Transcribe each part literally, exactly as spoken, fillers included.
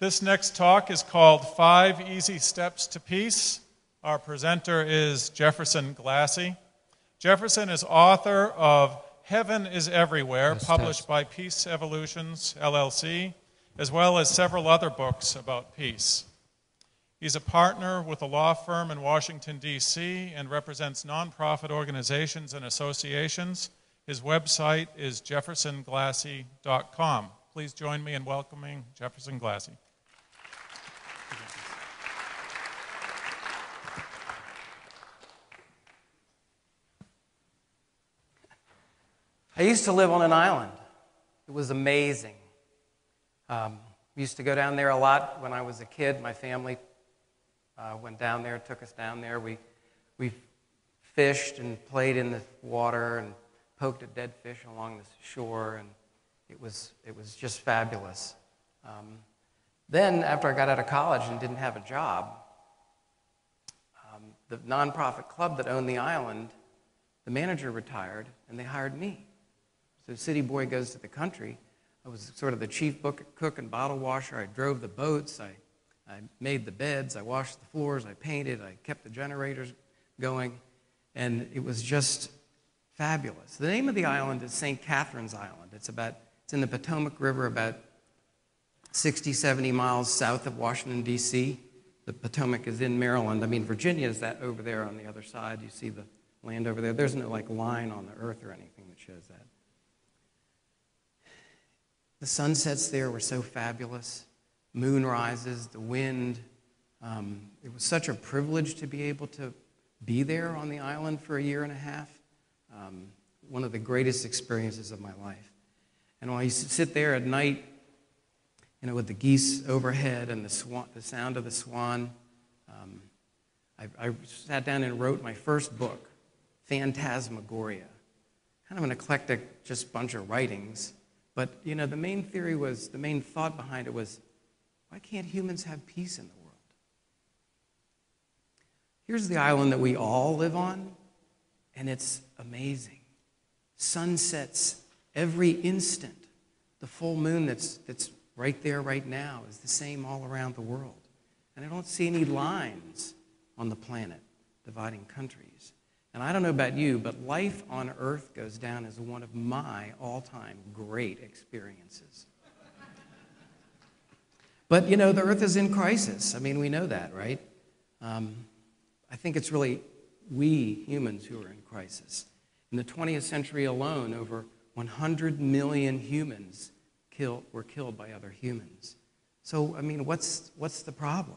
This next talk is called Five Easy Steps to Peace. Our presenter is Jefferson Glassie. Jefferson is author of Heaven is Everywhere, Yes, published test. by Peace Evolutions, L L C, as well as several other books about peace. He's a partner with a law firm in Washington, D C, and represents nonprofit organizations and associations. His website is jefferson glassie dot com. Please join me in welcoming Jefferson Glassie. I used to live on an island. It was amazing. Um, we used to go down there a lot when I was a kid. My family uh, went down there, took us down there. We, we fished and played in the water and poked at dead fish along the shore, and it was, it was just fabulous. Um, then, after I got out of college and didn't have a job, um, the nonprofit club that owned the island, the manager retired, and they hired me. So City Boy Goes to the Country. I was sort of the chief book, cook and bottle washer. I drove the boats. I, I made the beds. I washed the floors. I painted. I kept the generators going. And it was just fabulous. The name of the island is Saint Catherine's Island. It's, about, it's in the Potomac River, about sixty, seventy miles south of Washington, D C The Potomac is in Maryland. I mean, Virginia is that over there on the other side. You see the land over there. There's no like line on the earth or anything that shows that. The sunsets there were so fabulous. Moon rises, the wind. Um, it was such a privilege to be able to be there on the island for a year and a half. Um, one of the greatest experiences of my life. And when I used to sit there at night, you know, with the geese overhead and the, swan, the sound of the swan, um, I, I sat down and wrote my first book, Phantasmagoria. Kind of an eclectic, just bunch of writings. But, you know, the main theory was, the main thought behind it was, why can't humans have peace in the world? Here's the island that we all live on, and it's amazing. Sunsets every instant. The full moon that's, that's right there right now is the same all around the world. And I don't see any lines on the planet dividing countries. And I don't know about you, but life on Earth goes down as one of my all-time great experiences. But, you know, the Earth is in crisis. I mean, we know that, right? Um, I think it's really we humans who are in crisis. In the twentieth century alone, over one hundred million humans kill, were killed by other humans. So, I mean, what's, what's the problem?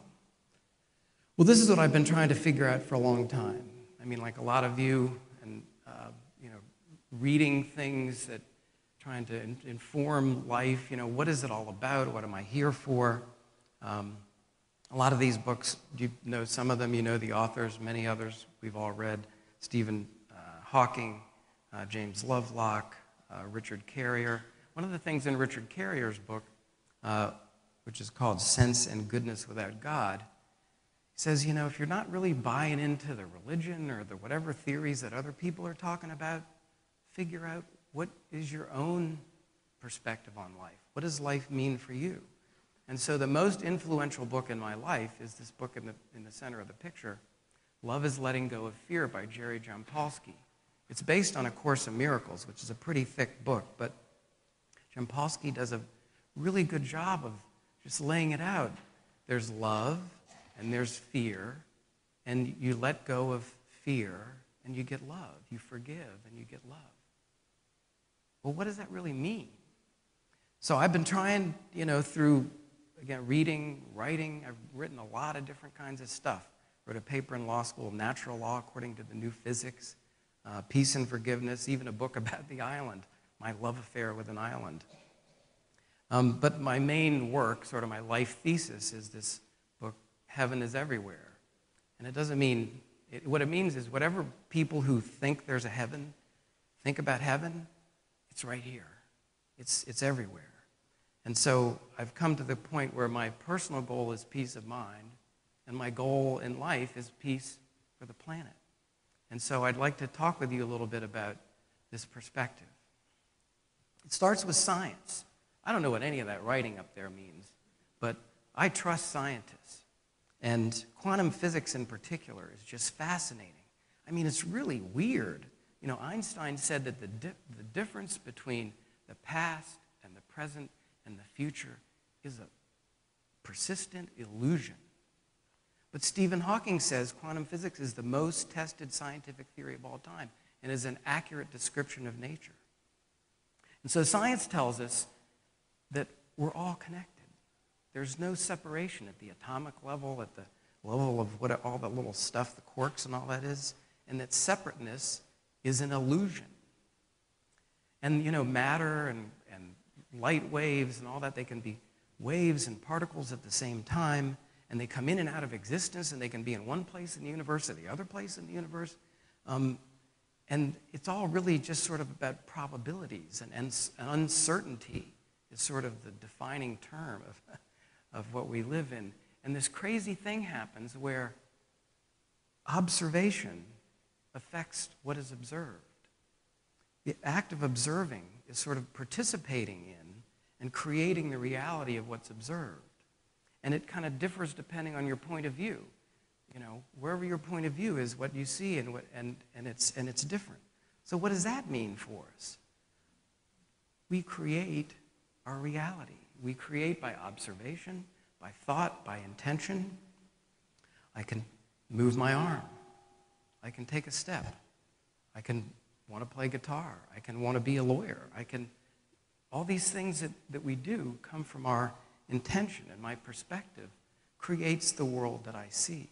Well, this is what I've been trying to figure out for a long time. I mean, like a lot of you, and uh, you know, reading things that, trying to in inform life. You know, what is it all about? What am I here for? Um, a lot of these books, you know some of them. You know the authors. Many others we've all read: Stephen uh, Hawking, uh, James Lovelock, uh, Richard Carrier. One of the things in Richard Carrier's book, uh, which is called Sense and Goodness Without God, he says, you know, if you're not really buying into the religion or the whatever theories that other people are talking about, figure out what is your own perspective on life. What does life mean for you? And so the most influential book in my life is this book in the, in the center of the picture, Love is Letting Go of Fear by Jerry Jampolsky. It's based on A Course in Miracles, which is a pretty thick book, but Jampolsky does a really good job of just laying it out. There's love, and there's fear, and you let go of fear, and you get love. You forgive, and you get love. Well, what does that really mean? So I've been trying, you know, through, again, reading, writing. I've written a lot of different kinds of stuff. Wrote a paper in law school, Natural Law According to the New Physics, uh, Peace and Forgiveness, even a book about the island, my love affair with an island. Um, but my main work, sort of my life thesis, is this Heaven is Everywhere. And it doesn't mean, it, what it means is whatever people who think there's a heaven think about heaven, it's right here. It's, it's everywhere. And so I've come to the point where my personal goal is peace of mind, and my goal in life is peace for the planet. And so I'd like to talk with you a little bit about this perspective. It starts with science. I don't know what any of that writing up there means, but I trust scientists. And quantum physics in particular is just fascinating. I mean, it's really weird. You know, Einstein said that the, di- the difference between the past and the present and the future is a persistent illusion. But Stephen Hawking says quantum physics is the most tested scientific theory of all time and is an accurate description of nature. And so science tells us that we're all connected. There's no separation at the atomic level, at the level of what all the little stuff, the quarks and all that is, and that separateness is an illusion. And, you know, matter and, and light waves and all that, they can be waves and particles at the same time, and they come in and out of existence, and they can be in one place in the universe or the other place in the universe. Um, and it's all really just sort of about probabilities, and, and uncertainty is sort of the defining term of of what we live in. And this crazy thing happens where observation affects what is observed. The act of observing is sort of participating in and creating the reality of what's observed. And it kind of differs depending on your point of view. You know, wherever your point of view is, what you see, and, what, and, and, it's, and it's different. So what does that mean for us? We create our reality. We create by observation, by thought, by intention. I can move my arm. I can take a step. I can want to play guitar. I can want to be a lawyer. I can, all these things that, that we do come from our intention, and my perspective creates the world that I see.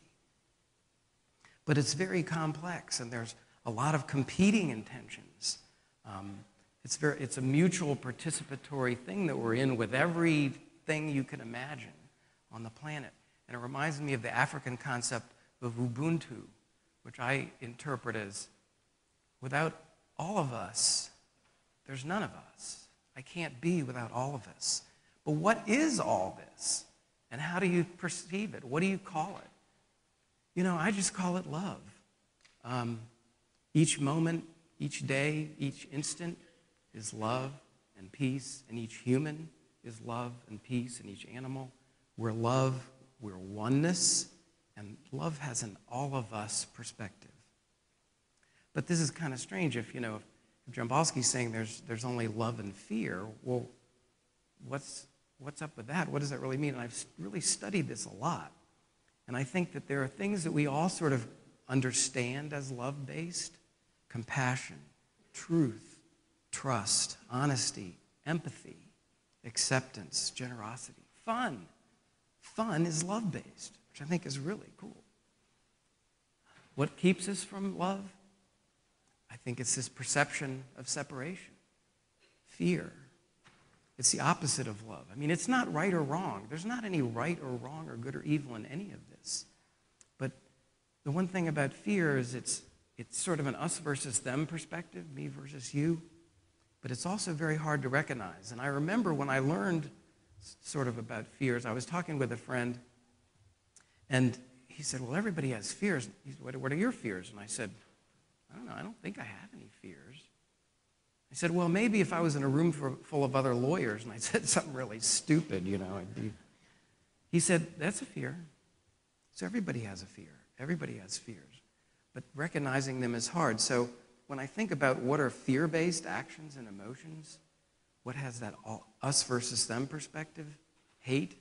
But it's very complex, and there's a lot of competing intentions. Um, It's, very, it's a mutual participatory thing that we're in with everything you can imagine on the planet. And it reminds me of the African concept of Ubuntu, which I interpret as, without all of us, there's none of us. I can't be without all of us. But what is all this? And how do you perceive it? What do you call it? You know, I just call it love. Um, each moment, each day, each instant is love and peace, and each human is love and peace, and each animal. We're love, we're oneness, and love has an all-of-us perspective. But this is kind of strange if, you know, if Jambowski's saying there's, there's only love and fear, well, what's, what's up with that? What does that really mean? And I've really studied this a lot. And I think that there are things that we all sort of understand as love-based: compassion, truth, trust, honesty, empathy, acceptance, generosity, fun. Fun is love-based, which I think is really cool. What keeps us from love? I think it's this perception of separation, fear. It's the opposite of love. I mean, it's not right or wrong. There's not any right or wrong or good or evil in any of this. But the one thing about fear is it's, it's sort of an us versus them perspective, me versus you. But it's also very hard to recognize. And I remember when I learned sort of about fears, I was talking with a friend, and he said, well, everybody has fears. He said, what, what are your fears? And I said, I don't know, I don't think I have any fears. I said, well, maybe if I was in a room for, full of other lawyers and I said something really stupid, you know. I'd be... He said, that's a fear. So everybody has a fear. Everybody has fears. But recognizing them is hard. So when I think about what are fear-based actions and emotions, what has that all, us versus them perspective? Hate.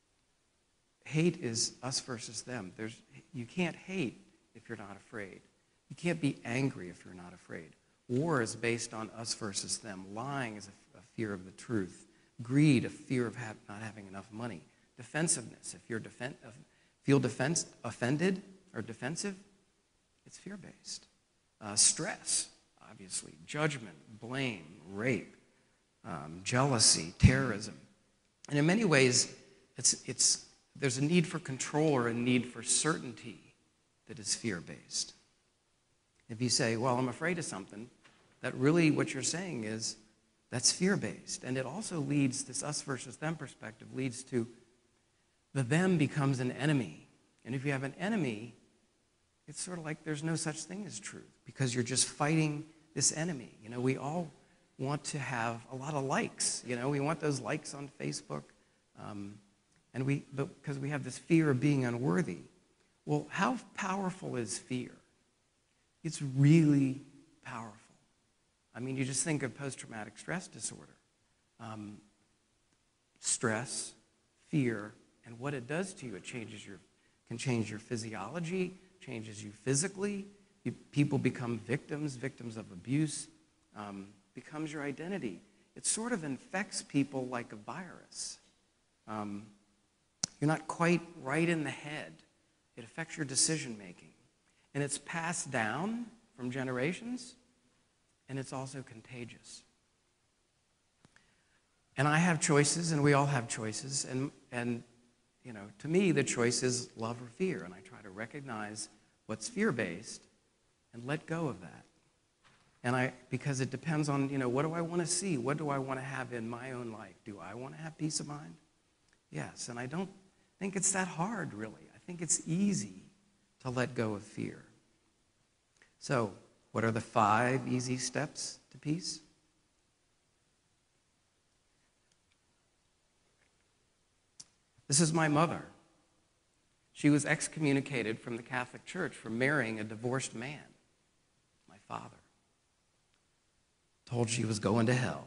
Hate is us versus them. There's, you can't hate if you're not afraid. You can't be angry if you're not afraid. War is based on us versus them. Lying is a, a fear of the truth. Greed, a fear of ha- not having enough money. Defensiveness, if you're defen- feel defense, offended or defensive, it's fear-based. Uh, stress, obviously. Judgment, blame, rape, um, jealousy, terrorism. And in many ways, it's, it's, there's a need for control or a need for certainty that is fear-based. If you say, well, I'm afraid of something, that really what you're saying is that's fear-based. And it also leads, this us versus them perspective leads to the them becomes an enemy. And if you have an enemy, it's sort of like there's no such thing as truth because you're just fighting this enemy. You know, we all want to have a lot of likes. You know, we want those likes on Facebook. Um, And we, because we have this fear of being unworthy. Well, how powerful is fear? It's really powerful. I mean, you just think of post-traumatic stress disorder. Um, stress, fear, and what it does to you, it changes your, can change your physiology, changes you physically. You, people become victims, victims of abuse, um, becomes your identity. It sort of infects people like a virus. Um, you're not quite right in the head. It affects your decision making. And it's passed down from generations, and it's also contagious. And I have choices, and we all have choices, and, and you know, to me, the choice is love or fear, and I try to recognize what's fear-based and let go of that. And I, because it depends on, you know, what do I want to see? What do I want to have in my own life? Do I want to have peace of mind? Yes, and I don't think it's that hard, really. I think it's easy to let go of fear. So, what are the five easy steps to peace? This is my mother. She was excommunicated from the Catholic Church for marrying a divorced man, my father. Told she was going to hell.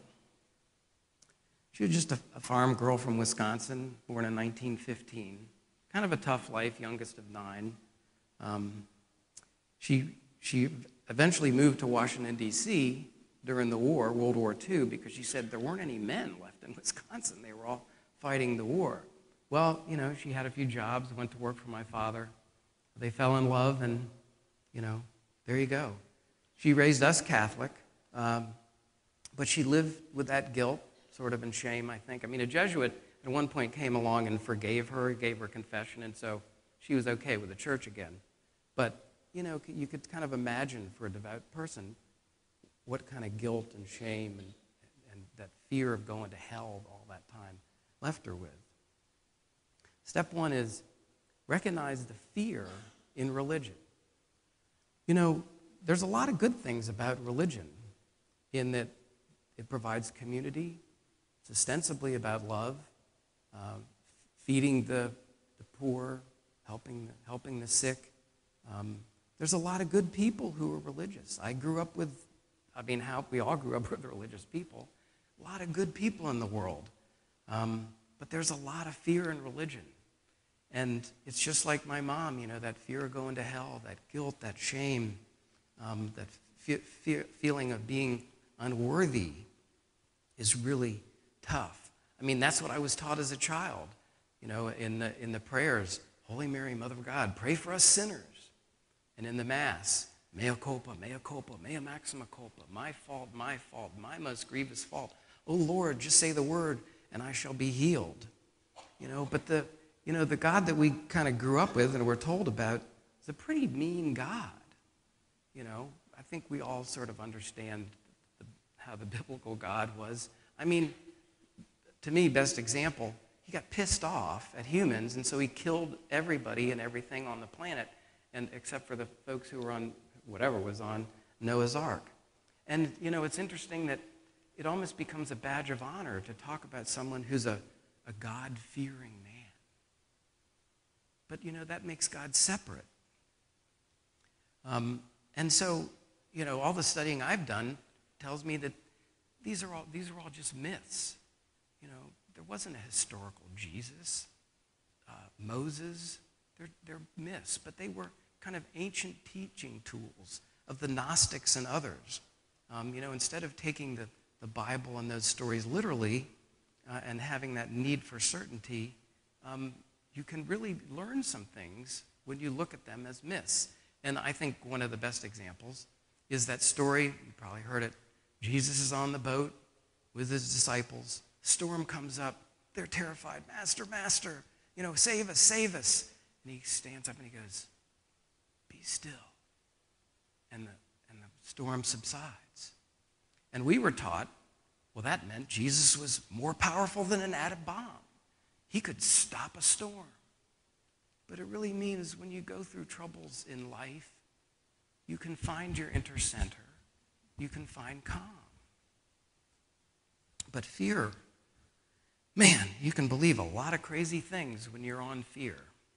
She was just a, a farm girl from Wisconsin, born in nineteen fifteen. Kind of a tough life, youngest of nine. Um, she, she eventually moved to Washington, D C during the war, World War Two, because she said there weren't any men left in Wisconsin. They were all fighting the war. Well, you know, she had a few jobs, went to work for my father. They fell in love, and, you know, there you go. She raised us Catholic, um, but she lived with that guilt, sort of in shame, I think. I mean, a Jesuit at one point came along and forgave her, gave her confession, and so she was okay with the church again. But, you know, you could kind of imagine for a devout person what kind of guilt and shame and, and that fear of going to hell all that time left her with. Step one is recognize the fear in religion. You know, there's a lot of good things about religion in that it provides community. It's ostensibly about love, uh, feeding the, the poor, helping, helping the sick. Um, there's a lot of good people who are religious. I grew up with, I mean, how we all grew up with religious people. A lot of good people in the world. Um, but there's a lot of fear in religion. And it's just like my mom, you know, that fear of going to hell, that guilt, that shame, um, that fe- fe- feeling of being unworthy is really tough. I mean, that's what I was taught as a child, you know, in the, in the prayers, Holy Mary, Mother of God, pray for us sinners. And in the Mass, mea culpa, mea culpa, mea maxima culpa, my fault, my fault, my most grievous fault. Oh, Lord, just say the word, and I shall be healed. You know, but the, you know, the God that we kind of grew up with and were told about is a pretty mean God. You know, I think we all sort of understand the, how the biblical God was. I mean, to me, best example, he got pissed off at humans, and so he killed everybody and everything on the planet, and except for the folks who were on whatever was on Noah's Ark. And, you know, it's interesting that it almost becomes a badge of honor to talk about someone who's a, a God-fearing man. But, you know, that makes God separate. Um, and so, you know, all the studying I've done tells me that these are all, these are all just myths. You know, there wasn't a historical Jesus, uh, Moses. They're, they're myths, but they were kind of ancient teaching tools of the Gnostics and others. Um, you know, instead of taking the, the Bible and those stories literally uh, and having that need for certainty, um, you can really learn some things when you look at them as myths. And I think one of the best examples is that story, you probably heard it, Jesus is on the boat with his disciples. Storm comes up. They're terrified. Master, master, you know, save us, save us. And he stands up and he goes, be still. And the, and the storm subsides. And we were taught, well, that meant Jesus was more powerful than an atom bomb. He could stop a storm. But it really means when you go through troubles in life, you can find your inner center. You can find calm. But fear, Man, you can believe a lot of crazy things when you're on fear.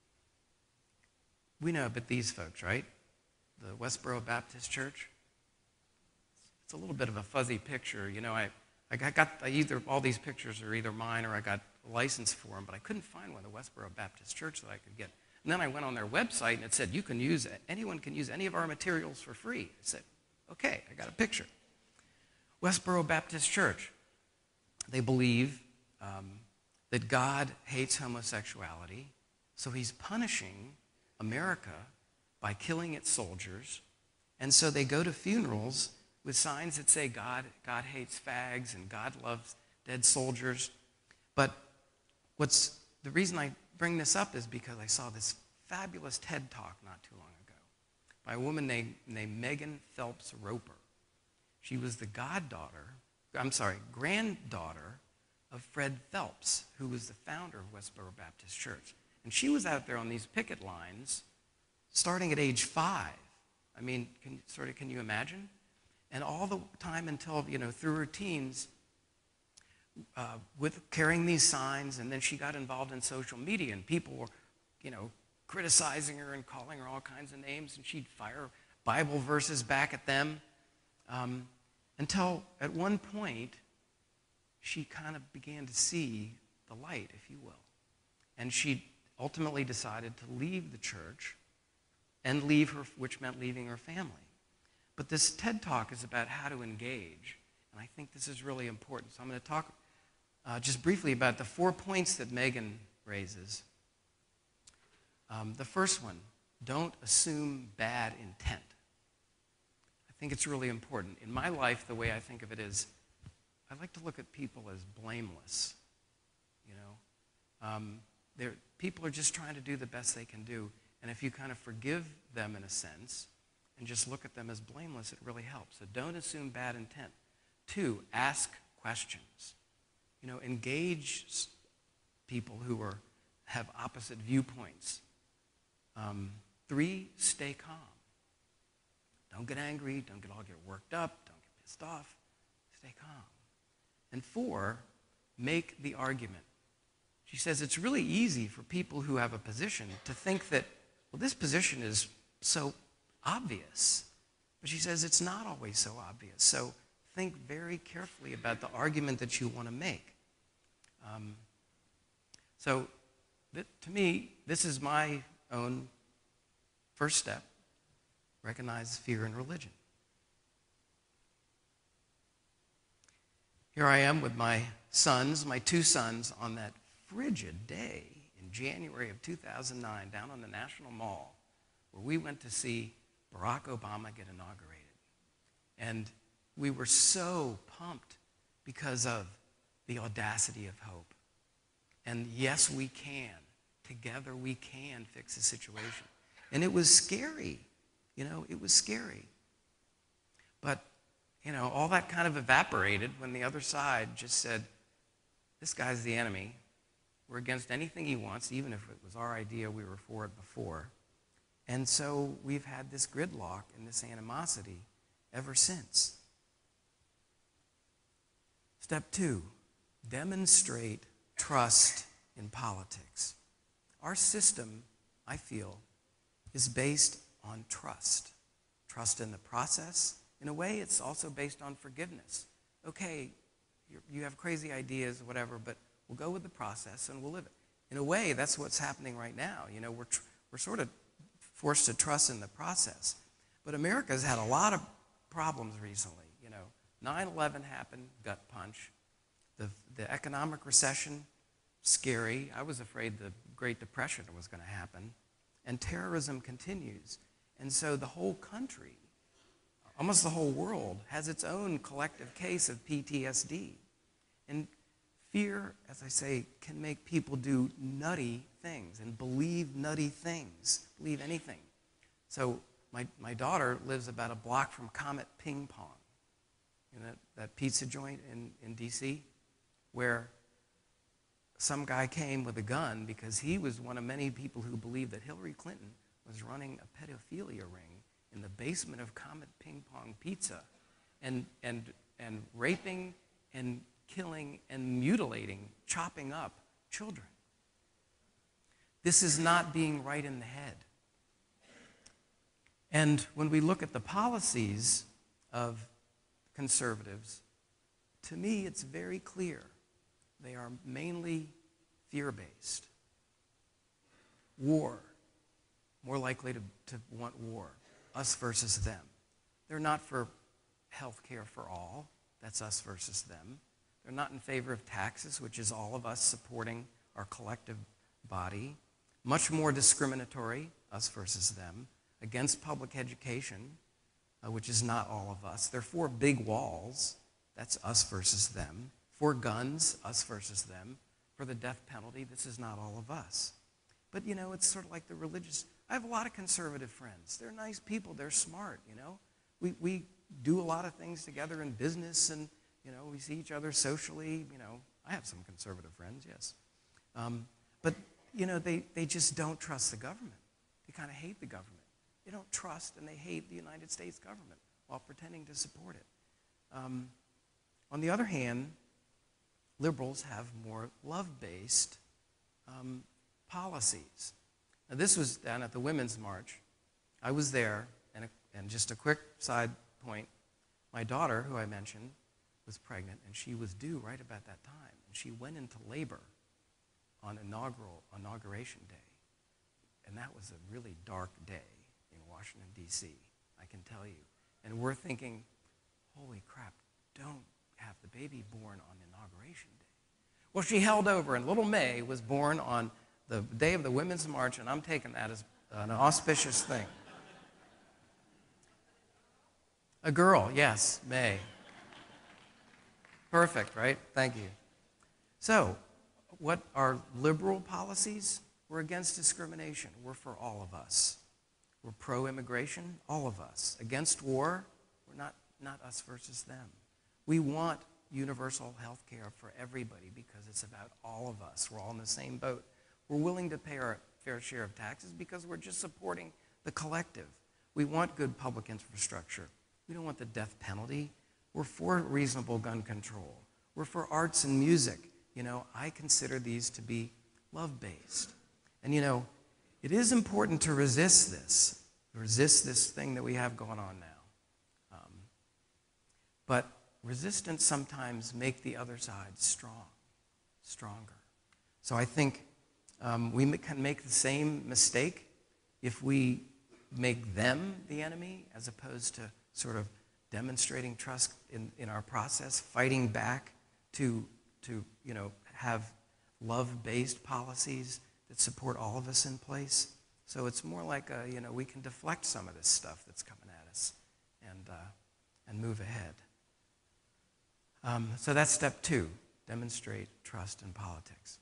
We know about these folks, right? The Westboro Baptist Church. It's a little bit of a fuzzy picture. You know, I, I got I either, all these pictures are either mine or I got a license for them, but I couldn't find one, the Westboro Baptist Church, that I could get. And then I went on their website and it said, you can use, anyone can use any of our materials for free. I said, okay, I got a picture. Westboro Baptist Church. They believe um, that God hates homosexuality, so he's punishing America by killing its soldiers. And so they go to funerals with signs that say God, God hates fags and God loves dead soldiers. But what's the reason I bring this up is because I saw this fabulous TED Talk not too long ago by a woman named, named Megan Phelps Roper. She was the goddaughter, I'm sorry, granddaughter of Fred Phelps, who was the founder of Westboro Baptist Church. And she was out there on these picket lines starting at age five. I mean, can, sort of, can you imagine? And all the time until, you know, through her teens, uh, with carrying these signs, and then she got involved in social media, and people were, you know, criticizing her and calling her all kinds of names, and she'd fire Bible verses back at them, um, until at one point, she kind of began to see the light, if you will. And she ultimately decided to leave the church and leave her, which meant leaving her family. But this TED Talk is about how to engage, and I think this is really important. So I'm going to talk uh, just briefly about the four points that Megan raises. Um, the first one, don't assume bad intent. I think it's really important. In my life, the way I think of it is, I like to look at people as blameless. You know, um, people are just trying to do the best they can do, and if you kind of forgive them in a sense and just look at them as blameless, it really helps. So don't assume bad intent. Two, ask questions. You know, engage people who are have opposite viewpoints. Um, three, stay calm. Don't get angry. Don't get all get worked up. Don't get pissed off. Stay calm. And four, make the argument. She says it's really easy for people who have a position to think that, well, this position is so obvious. But she says it's not always so obvious. So think very carefully about the argument that you want to make. Um, so th- to me, this is my own first step. Recognize fear in religion. Here I am with my sons, my two sons, on that frigid day in January of two thousand nine down on the National Mall where we went to see Barack Obama get inaugurated. And we were so pumped because of the audacity of hope. And yes, we can. Together we can fix the situation. And it was scary. You know, it was scary. But you know, all that kind of evaporated when the other side just said, this guy's the enemy. We're against anything he wants, even if it was our idea, we were for it before. And so we've had this gridlock and this animosity ever since. Step two, demonstrate trust in politics. Our system, I feel, is based on trust. Trust in the process. In a way, it's also based on forgiveness. Okay, you're, you have crazy ideas, whatever, but we'll go with the process and we'll live it. In a way, that's what's happening right now. You know, we're, tr- we're sort of forced to trust in the process. But America's had a lot of problems recently. You know, nine eleven happened, gut punch. The, the economic recession, scary. I was afraid the Great Depression was going to happen. And terrorism continues. And so the whole country, almost the whole world, has its own collective case of P T S D. And fear, as I say, can make people do nutty things and believe nutty things, believe anything. So my, my daughter lives about a block from Comet Ping Pong, you know, that, that pizza joint in, in D C, where some guy came with a gun because he was one of many people who believed that Hillary Clinton was running a pedophilia ring in the basement of Comet Ping Pong Pizza and, and, and raping and killing and mutilating, chopping up children. This is not being right in the head. And when we look at the policies of conservatives, to me it's very clear. They are mainly fear-based. War, more likely to, to want war, us versus them. They're not for health care for all, that's us versus them. They're not in favor of taxes, which is all of us supporting our collective body. Much more discriminatory, us versus them. Against public education, uh, which is not all of us. They're for big walls, that's us versus them. For guns, us versus them. For the death penalty, this is not all of us. But, you know, it's sort of like the religious. I have a lot of conservative friends. They're nice people. They're smart, you know. We, we do a lot of things together in business, and, you know, we see each other socially. You know, I have some conservative friends, yes. Um, but, you know, they, they just don't trust the government. They kind of hate the government. They don't trust and they hate the United States government while pretending to support it. Um, on the other hand, liberals have more love-based um, policies. Now, this was down at the Women's March. I was there, and, a, and just a quick side point, my daughter, who I mentioned, was pregnant, and she was due right about that time. And she went into labor on inaugural inauguration day. And that was a really dark day in Washington, D C, I can tell you. And we're thinking, holy crap, don't have the baby born on inauguration day. Well, she held over, and little May was born on the day of the Women's March, and I'm taking that as an auspicious thing. A girl, yes, May. Perfect, right? Thank you. So, what are liberal policies? We're against discrimination. We're for all of us. We're pro-immigration, all of us. Against war, we're not, not us versus them. We want universal health care for everybody because it's about all of us. We're all in the same boat. We're willing to pay our fair share of taxes because we're just supporting the collective. We want good public infrastructure. We don't want the death penalty. We're for reasonable gun control. We're for arts and music. You know, I consider these to be love-based. And, you know, it is important to resist this, resist this thing that we have going on now. Um, but resistance sometimes make the other side strong, stronger. So I think um, we can make the same mistake if we make them the enemy as opposed to sort of demonstrating trust in, in our process, fighting back to, to you know, have love-based policies that support all of us in place. So it's more like, a, you know, we can deflect some of this stuff that's coming at us and, uh, and move ahead. Um, so that's step two, demonstrate trust in politics.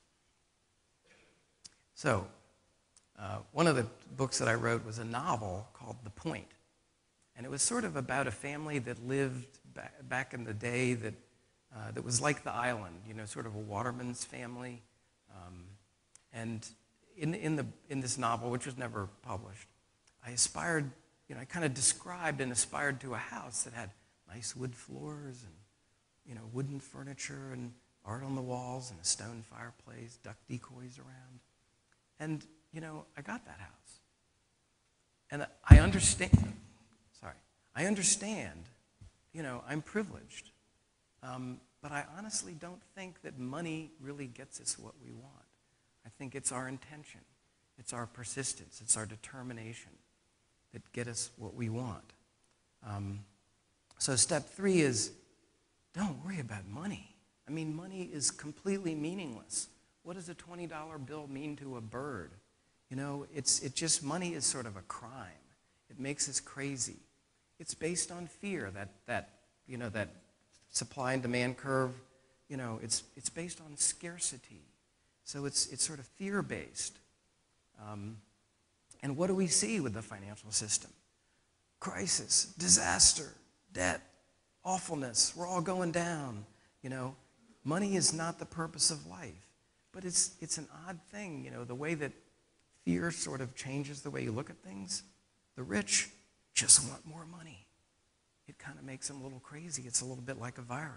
So uh, one of the books that I wrote was a novel called The Point. And it was sort of about a family that lived back, back in the day that, uh, that was like the island, you know, sort of a waterman's family. Um, and in, in, the, in this novel, which was never published, I aspired, you know, I kind of described and aspired to a house that had nice wood floors and, you know, wooden furniture and art on the walls and a stone fireplace, duck decoys around. And, you know, I got that house. And I understand, sorry, I understand, you know, I'm privileged. Um, but I honestly don't think that money really gets us what we want. I think it's our intention, it's our persistence, it's our determination that get us what we want. Um, so step three is don't worry about money. I mean, money is completely meaningless. What does a twenty dollar bill mean to a bird? You know, it's it just, money is sort of a crime. It makes us crazy. It's based on fear, that, that you know, that supply and demand curve, you know, it's, it's based on scarcity. So it's, it's sort of fear-based. Um, and what do we see with the financial system? Crisis, disaster, debt, awfulness. We're all going down. You know, money is not the purpose of life. But it's, it's an odd thing, you know, the way that fear sort of changes the way you look at things. The rich just want more money. It kind of makes them a little crazy. It's a little bit like a virus.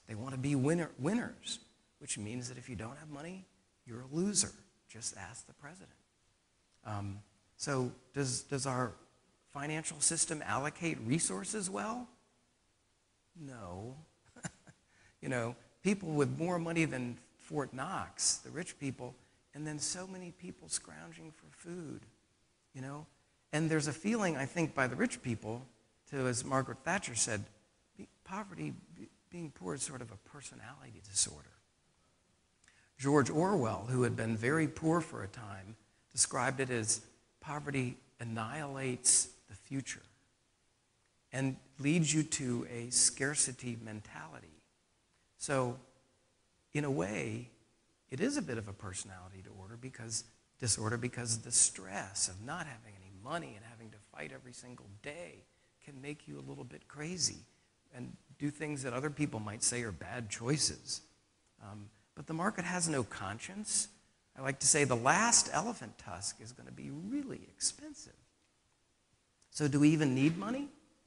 they want to be winner, winners, which means that if you don't have money, you're a loser. Just ask the president. Um, so does, does our financial system allocate resources well? No. You know, people with more money than Fort Knox, the rich people, and then so many people scrounging for food, you know? And there's a feeling, I think, by the rich people, to, as Margaret Thatcher said, be, poverty, be, being poor is sort of a personality disorder. George Orwell, who had been very poor for a time, described it as poverty annihilates the future and leads you to a scarcity mentality. So, in a way, it is a bit of a personality disorder because, disorder because the stress of not having any money and having to fight every single day can make you a little bit crazy and do things that other people might say are bad choices. Um, but the market has no conscience. I like to say the last elephant tusk is going to be really expensive. So do we even need money?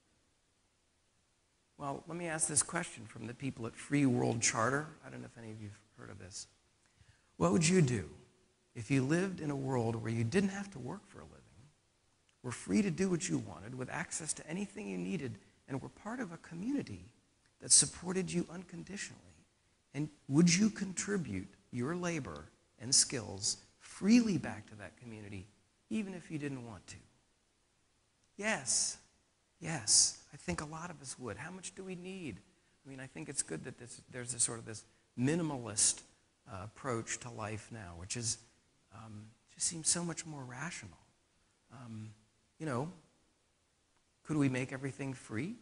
Well, let me ask this question from the people at Free World Charter. I don't know if any of you have heard of this. What would you do if you lived in a world where you didn't have to work for a living, were free to do what you wanted, with access to anything you needed, and were part of a community that supported you unconditionally? And would you contribute your labor and skills freely back to that community, even if you didn't want to? Yes. Yes. I think a lot of us would. How much do we need? I mean, I think it's good that this, there's a sort of this minimalist uh, approach to life now, which is um, just seems so much more rational. Um, you know, could we make everything free?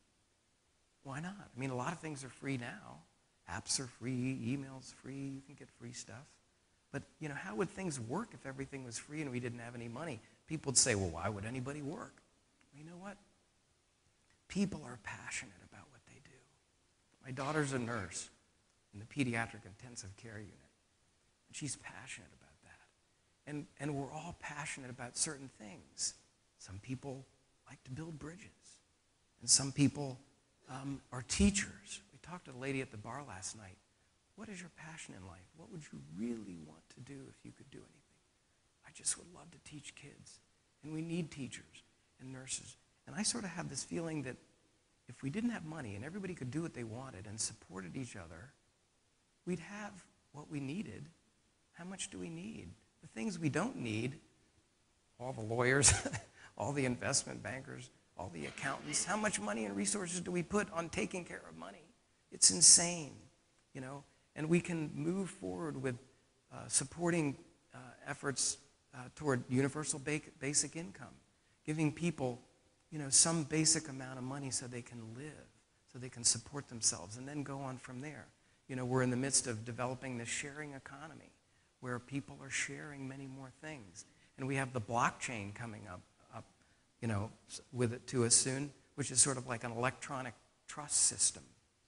Why not? I mean, a lot of things are free now. Apps are free, email's free, you can get free stuff. But, you know, how would things work if everything was free and we didn't have any money? People would say, well, why would anybody work? Well, you know what? People are passionate about what they do. My daughter's a nurse in the pediatric intensive care unit, and she's passionate about that. And, and we're all passionate about certain things. Some people like to build bridges, and some people um, are teachers. We talked to the lady at the bar last night. What is your passion in life? What would you really want to do if you could do anything? I just would love to teach kids. And we need teachers and nurses. And I sort of have this feeling that if we didn't have money and everybody could do what they wanted and supported each other, we'd have what we needed. How much do we need? The things we don't need, all the lawyers, all the investment bankers, all the accountants, how much money and resources do we put on taking care of money? It's insane, you know? And we can move forward with uh, supporting uh, efforts uh, toward universal ba- basic income, giving people, you know, some basic amount of money so they can live, so they can support themselves, and then go on from there. You know, we're in the midst of developing the sharing economy, where people are sharing many more things. And we have the blockchain coming up, up you know, with it to us soon, which is sort of like an electronic trust system.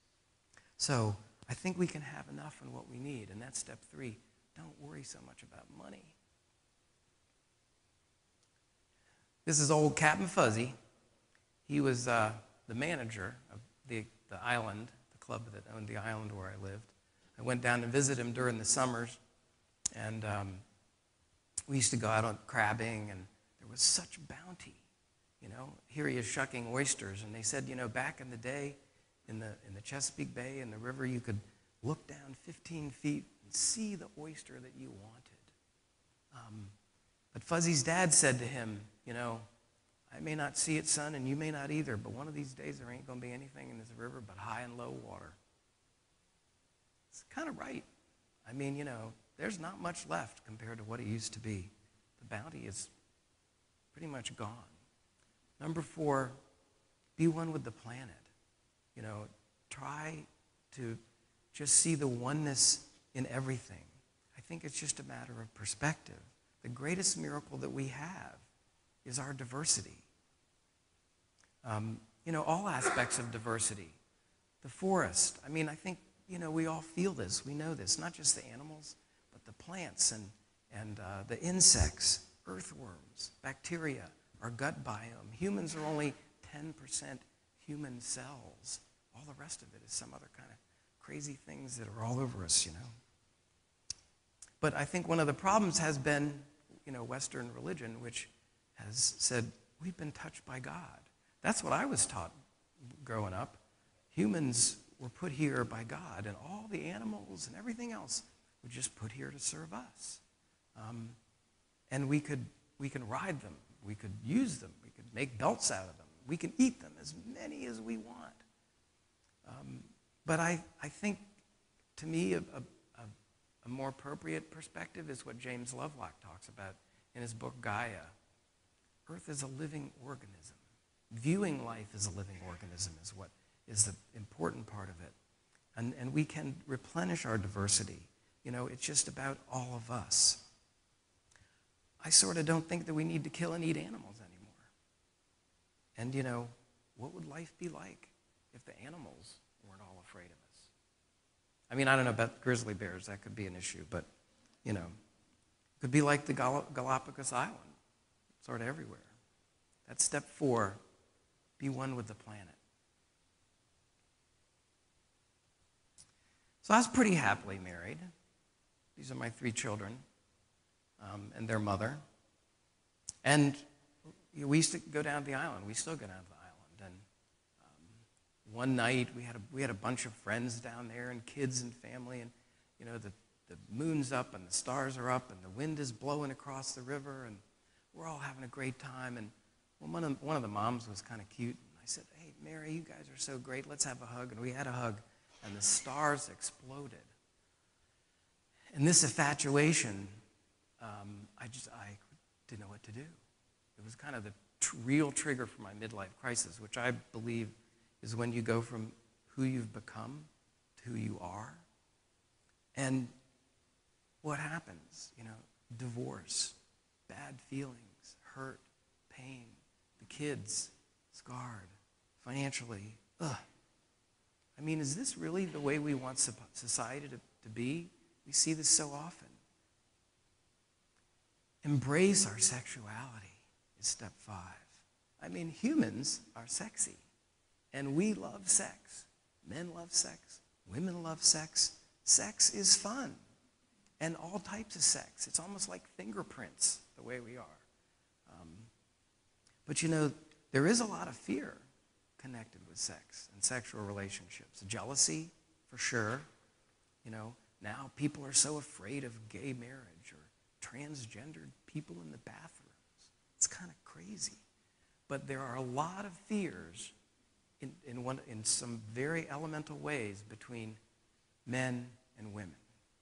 So I think we can have enough in what we need, and that's step three. Don't worry so much about money. This is old Captain Fuzzy. He was uh, the manager of the, the island, the club that owned the island where I lived. I went down to visit him during the summers, and um, we used to go out on crabbing, and there was such bounty. You know, here he is shucking oysters, and they said, you know, back in the day, in the in the Chesapeake Bay, in the river, you could look down fifteen feet and see the oyster that you wanted. Um, but Fuzzy's dad said to him, you know, I may not see it, son, and you may not either, but one of these days there ain't going to be anything in this river but high and low water. It's kind of right. I mean, you know, there's not much left compared to what it used to be. The bounty is pretty much gone. Number four, be one with the planet. You know, try to just see the oneness in everything. I think it's just a matter of perspective. The greatest miracle that we have is our diversity. Um, you know, all aspects of diversity. The forest. I mean, I think, you know, we all feel this. We know this. Not just the animals, but the plants and, and uh, the insects, earthworms, bacteria, our gut biome. Humans are only ten percent human cells. All the rest of it is some other kind of crazy things that are all over us, you know. But I think one of the problems has been, you know, Western religion, which has said, we've been touched by God. That's what I was taught growing up. Humans were put here by God, and all the animals and everything else were just put here to serve us. Um, and we could, we can ride them. We could use them. We could make belts out of them. We can eat them, as many as we want. Um, but I, I think, to me, a, a, a more appropriate perspective is what James Lovelock talks about in his book, Gaia. Earth is a living organism. Viewing life as a living organism is what is the important part of it. And, and we can replenish our diversity. You know, it's just about all of us. I sort of don't think that we need to kill and eat animals anymore. And, you know, what would life be like if the animals weren't all afraid of us? I mean, I don't know about grizzly bears. That could be an issue. But, you know, it could be like the Gal- Galapagos Island, sort of everywhere. That's step four. Be one with the planet. So I was pretty happily married. These are my three children um, and their mother. And we used to go down to the island. We still go down to the island. And um, one night we had a we had a bunch of friends down there and kids and family. And you know the the moon's up and the stars are up and the wind is blowing across the river and we're all having a great time. And well, one of one of the moms was kind of cute. And I said, "Hey, Mary, you guys are so great. Let's have a hug." And we had a hug. And the stars exploded. In this infatuation, um, I just I didn't know what to do. It was kind of the tr- real trigger for my midlife crisis, which I believe is when you go from who you've become to who you are. And what happens? You know, divorce, bad feelings, hurt, pain, the kids scarred, financially, ugh. I mean, is this really the way we want society to, to be? We see this so often. Embrace our sexuality is step five. I mean, humans are sexy, and we love sex. Men love sex. Women love sex. Sex is fun, and all types of sex. It's almost like fingerprints, the way we are. Um, but, you know, there is a lot of fear connected with sex and sexual relationships. Jealousy, for sure. You know, now people are so afraid of gay marriage or transgendered people in the bathrooms. It's kind of crazy. But there are a lot of fears in, in, one, in some very elemental ways between men and women.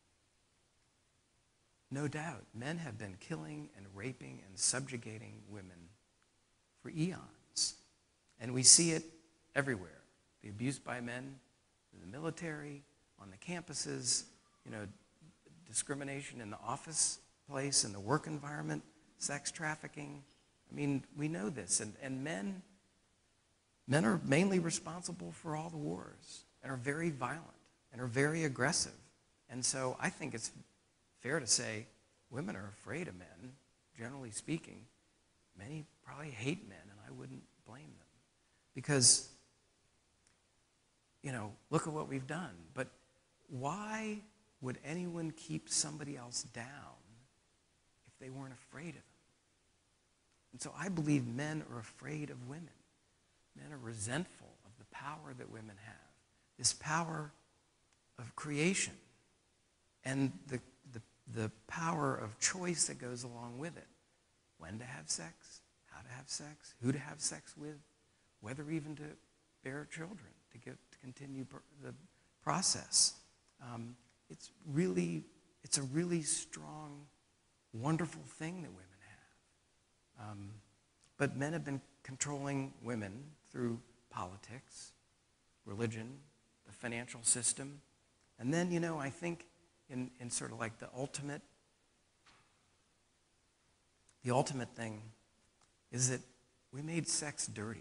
No doubt, men have been killing and raping and subjugating women for eons. And we see it everywhere. The abuse by men in the military, on the campuses, you know, discrimination in the office place, in the work environment, sex trafficking. I mean, we know this. And, and men, men are mainly responsible for all the wars and are very violent and are very aggressive. And so I think it's fair to say women are afraid of men, generally speaking. Many probably hate men, and I wouldn't blame them. Because, you know, look at what we've done. But why would anyone keep somebody else down if they weren't afraid of them? And so I believe men are afraid of women. Men are resentful of the power that women have, this power of creation and the, the, the power of choice that goes along with it. When to have sex, how to have sex, who to have sex with, whether even to bear children, to, get, to continue per, the process. Um, it's really, it's a really strong, wonderful thing that women have. Um, but men have been controlling women through politics, religion, the financial system. And then, you know, I think in, in sort of like the ultimate, the ultimate thing is that we made sex dirty.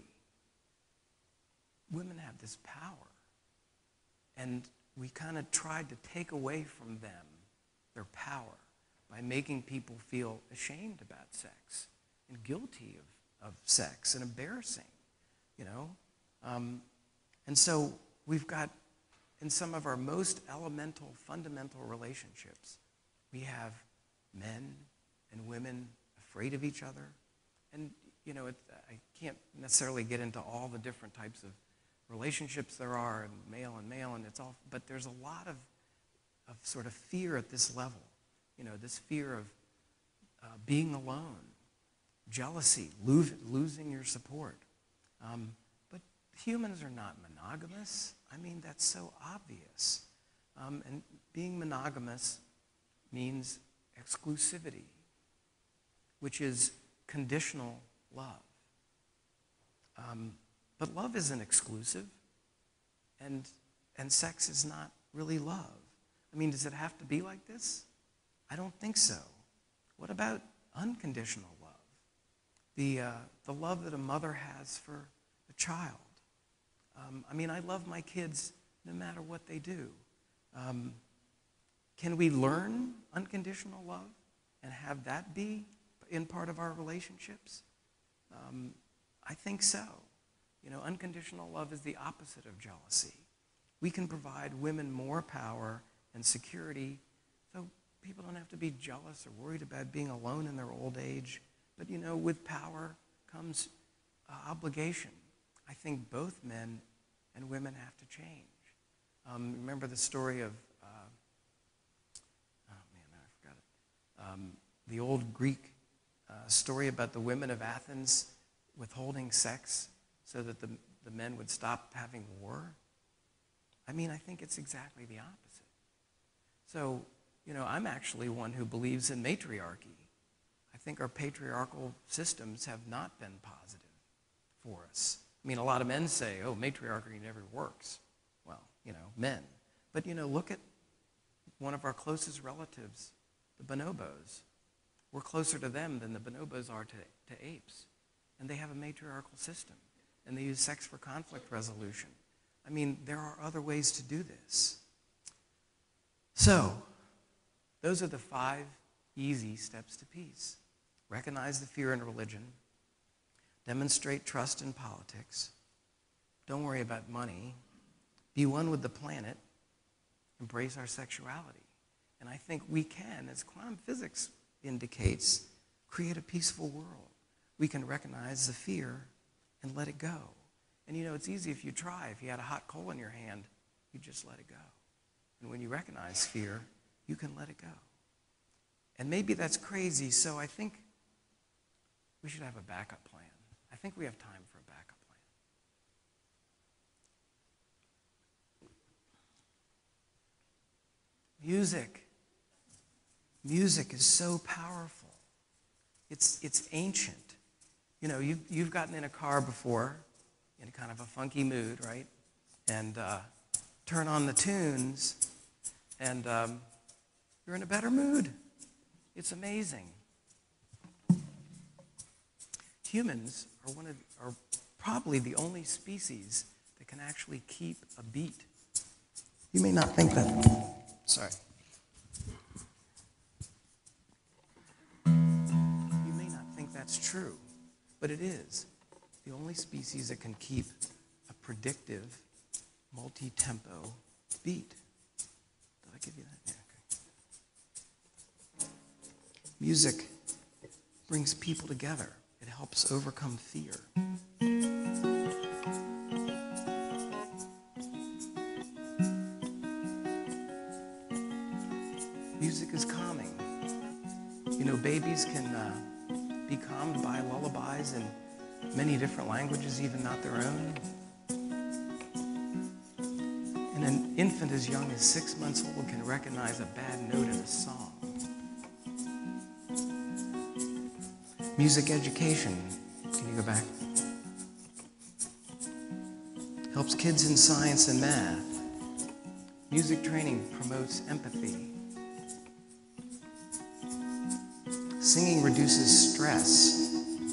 Women have this power. And we kind of tried to take away from them their power by making people feel ashamed about sex and guilty of, of sex and embarrassing, you know. Um, and so we've got in some of our most elemental, fundamental relationships, we have men and women afraid of each other. And, you know, it, I can't necessarily get into all the different types of relationships there are, and male and male, and it's all, but there's a lot of, of sort of fear at this level. You know, this fear of uh, being alone, jealousy, lo- losing your support. Um, but humans are not monogamous. I mean, that's so obvious. Um, and being monogamous means exclusivity, which is conditional love. Um, but love isn't exclusive, and, and sex is not really love. I mean, does it have to be like this? I don't think so. What about unconditional love? The, uh, the love that a mother has for a child. Um, I mean, I love my kids no matter what they do. Um, can we learn unconditional love and have that be in part of our relationships? Um, I think so. You know, unconditional love is the opposite of jealousy. We can provide women more power and security so people don't have to be jealous or worried about being alone in their old age. But, you know, with power comes uh, obligation. I think both men and women have to change. Um, remember the story of, uh, oh man, I forgot it. Um, the old Greek uh, story about the women of Athens withholding sex so that the, the men would stop having war. I mean, I think it's exactly the opposite. So, you know, I'm actually one who believes in matriarchy. I think our patriarchal systems have not been positive for us. I mean, a lot of men say, oh, matriarchy never works. Well, you know, men. But, you know, look at one of our closest relatives, the bonobos. We're closer to them than the bonobos are to, to apes. And they have a matriarchal system. And they use sex for conflict resolution. I mean, there are other ways to do this. So, those are the five easy steps to peace. Recognize the fear in religion. Demonstrate trust in politics. Don't worry about money. Be one with the planet. Embrace our sexuality. And I think we can, as quantum physics indicates, create a peaceful world. We can recognize the fear and let it go. And you know, it's easy if you try. If you had a hot coal in your hand, you just let it go. And when you recognize fear, you can let it go. And maybe that's crazy, so I think we should have a backup plan. I think we have time for a backup plan. Music. Music is so powerful. It's, it's ancient. You know, you've, you've gotten in a car before in kind of a funky mood, right? And uh, turn on the tunes, and um, you're in a better mood. It's amazing. Humans are one of are probably the only species that can actually keep a beat. You may not think that. Sorry. You may not think that's true, but it is. The only species that can keep a predictive, multi-tempo beat. Did I give you that? Yeah, okay. Music brings people together. It helps overcome fear. Music is calming. You know, babies can uh, be calmed by lullabies in many different languages, even not their own. And an infant as young as six months old can recognize a bad note in a song. Music education, can you go back? Helps kids in science and math. Music training promotes empathy. Singing reduces stress,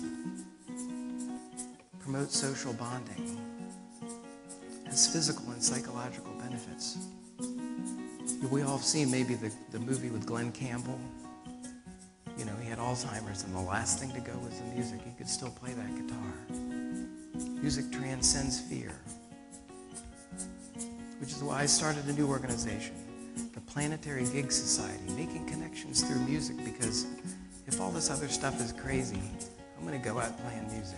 promotes social bonding, has physical and psychological benefits. We all have seen maybe the, the movie with Glenn Campbell. You know, he had Alzheimer's, and the last thing to go was the music. He could still play that guitar. Music transcends fear. which is why I started a new organization, the Planetary Gig Society, making connections through music, because if all this other stuff is crazy, I'm going to go out playing music.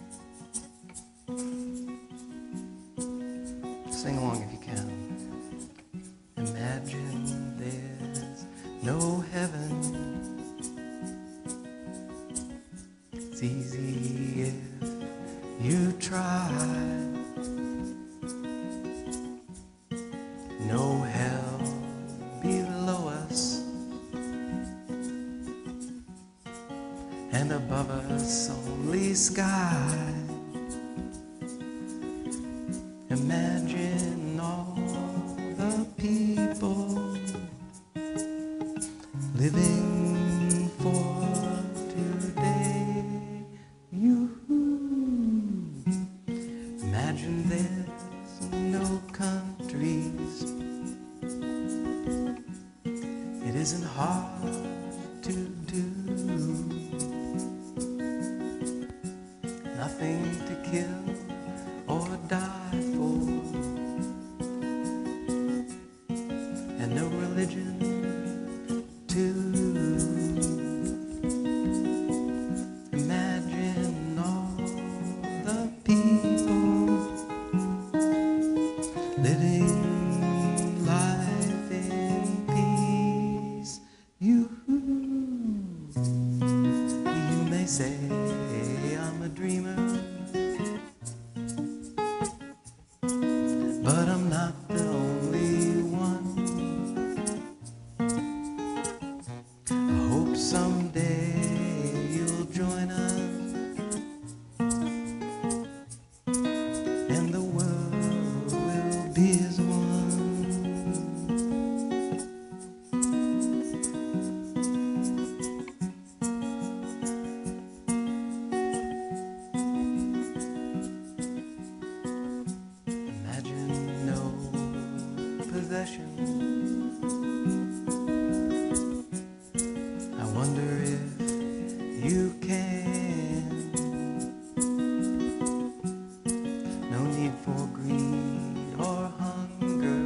Sing along if you can. Imagine there's no heaven. It's easy if you try. No hell below us, and above us only sky. Imagine all the people living for today. You imagine there's no countries. It isn't hard to do. Nothing to kill or die for, and no religion too. Imagine all the people living life in peace. You, you may say I'm a dreamer, but I'm not the only one. I hope someday you'll join us, and the world will be as one. Imagine no possessions. I wonder if you can. No need for greed or hunger.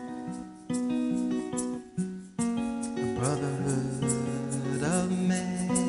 A brotherhood of man.